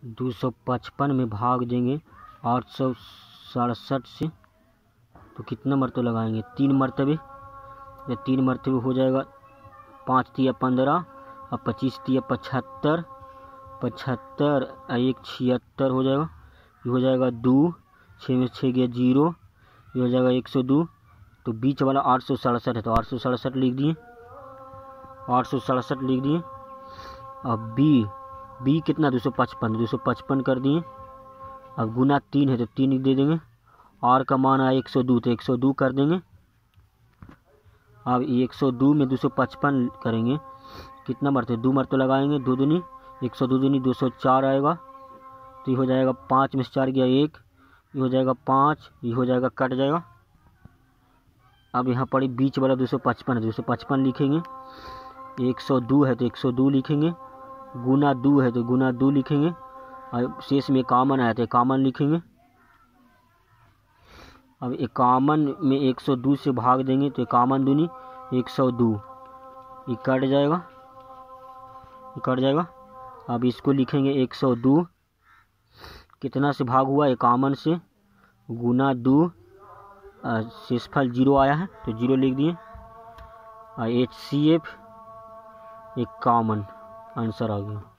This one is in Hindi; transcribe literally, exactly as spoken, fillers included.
दो सौ पचपन में भाग देंगे आठ सौ सड़सठ से तो कितना मरतबा लगाएंगे, तीन मरतबे। या तीन मरतबे हो जाएगा, पाँच तिया पंद्रह और पच्चीस तिया पचहत्तर, पचहत्तर एक छिहत्तर हो जाएगा। ये हो जाएगा दो, छः में छः गया जीरो, ये हो जाएगा एक सौ दो। तो बीच वाला आठ सौ सड़सठ है तो आठ सौ सड़सठ लिख दिए, आठ सौ सड़सठ लिख दिए। अब बी बी कितना, दो सौ पचपन, दो सौ पचपन कर दिए। अब गुना तीन है तो तीन दे देंगे। आर का मान आया एक सौ दो तो एक सौ दो कर देंगे। अब एक सौ दो में दो सौ पचपन करेंगे, कितना मरते, दो मरते लगाएंगे, दो दूनी एक सौ दो दूनी दो सौ चार आएगा। तो ये हो जाएगा पाँच में से चार गया एक, ये हो जाएगा पाँच, ये हो जाएगा कट जाएगा। अब यहाँ पर बीच वाला दो सौ पचपन है, दो सौ पचपन लिखेंगे। एक सौ दो है तो एक सौ दो लिखेंगे, गुना दो है तो गुना दो लिखेंगे। और शेष में इक्यावन आया तो इक्यावन लिखेंगे। अब इक्यावन में एक सौ दो से भाग देंगे तो इक्यावन दूनी एक सौ दो, ये कट जाएगा, ये कट जाएगा। अब इसको लिखेंगे एक सौ दो, कितना से भाग हुआ, इक्यावन से, गुना दो, शेषफल जीरो आया है तो जीरो लिख दिए। और एच सी एफ इक्यावन आंसर आ गया।